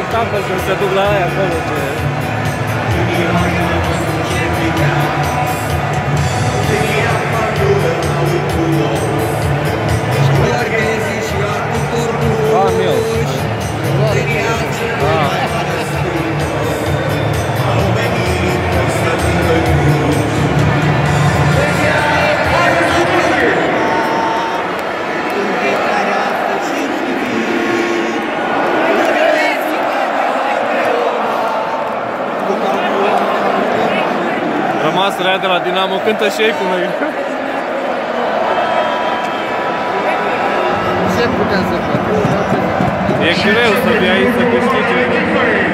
spectacol când se duc la aia acolo ce... Rămasă aia de la Dinamo cântă și ei cu noi. Ce putea să facă? E greu să fii aici să câștigi.